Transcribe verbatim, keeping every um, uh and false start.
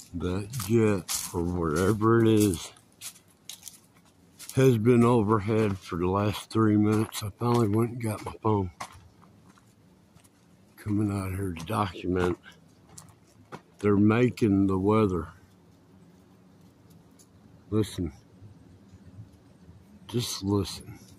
That jet, or whatever it is, has been overhead for the last three minutes. I finally went and got my phone. Coming out here to document. They're making the weather. Listen. Just listen.